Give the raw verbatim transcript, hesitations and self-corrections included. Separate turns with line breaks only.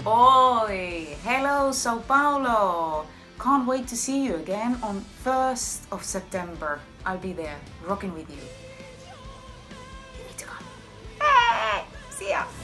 Oi! Hello, São Paulo! Can't wait to see you again on first of September. I'll be there, rocking with you. You need to come. Hey! See ya!